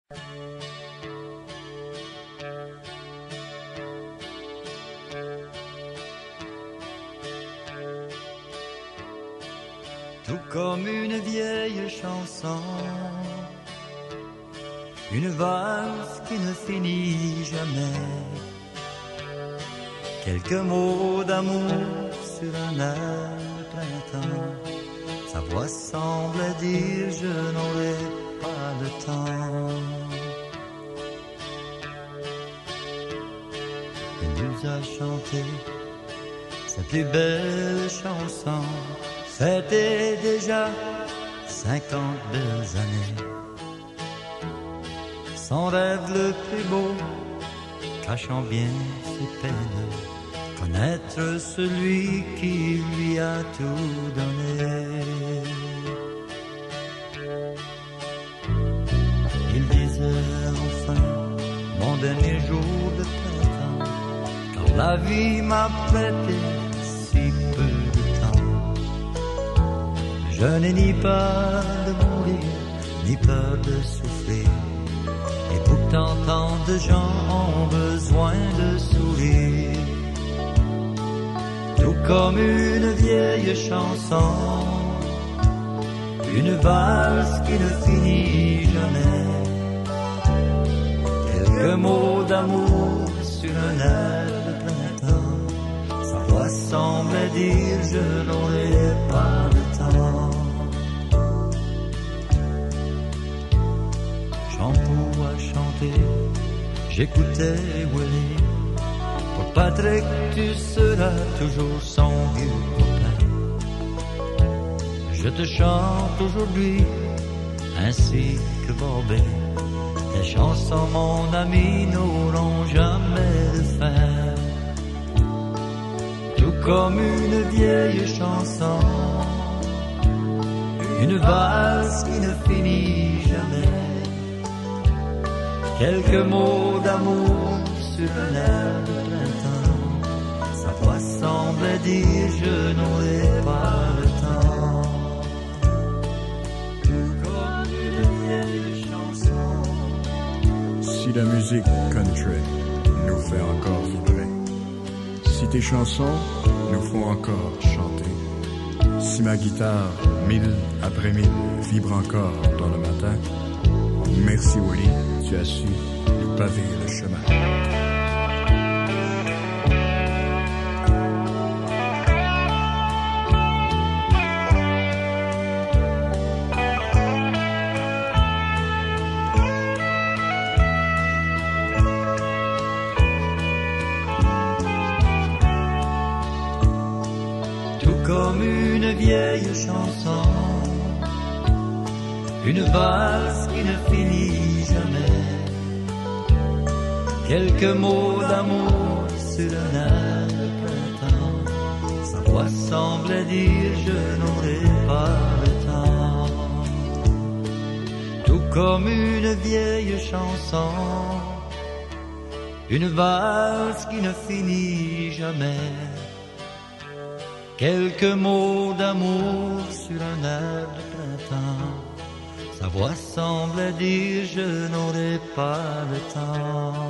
Tout comme une vieille chanson, une valse qui ne finit jamais. Quelques mots d'amour sur un air de printemps. Sa voix semble dire je n'aurai pas le temps. Il nous a chanté sa plus belle chanson. C'était déjà 50 belles années. Son rêve le plus beau, cachant bien ses peines, connaître celui qui lui a tout donné. Il disait enfin, mon dernier jour de printemps, car la vie m'a prêté si peu de temps. Je n'ai ni peur de mourir, ni peur de souffrir. Et pourtant tant de gens ont besoin de sourire. Tout comme une vieille chanson, une valse qui ne finit jamais. Quelques mots d'amour sur un air de printemps. Sa voix semble dire je n'aurai pas le temps. Jean-Paul a chanté, j'écoutais Willie. Pour Patrick, tu seras toujours son vieux copain. Je te chante aujourd'hui, ainsi que Bobby. Tes chansons, mon ami, n'auront jamais de fin. Tout comme une vieille chanson, une valse qui ne finit jamais. Quelques mots d'amour sur un air de printemps. Sa voix semble dire je n'aurai pas le temps. Comme une vieille chanson. Si la musique country nous fait encore vibrer, si tes chansons nous font encore chanter, si ma guitare, mille après mille, vibre encore dans le matin, merci Willie, tu as su nous paver le chemin. Tout comme une vieille chanson, une valse qui ne finit jamais. Quelques mots d'amour sur un air de printemps. Sa voix semble dire je n'aurai pas le temps. Tout comme une vieille chanson, une valse qui ne finit jamais. Quelques mots d'amour sur un air de printemps. Sa voix semble dire je n'aurai pas le temps.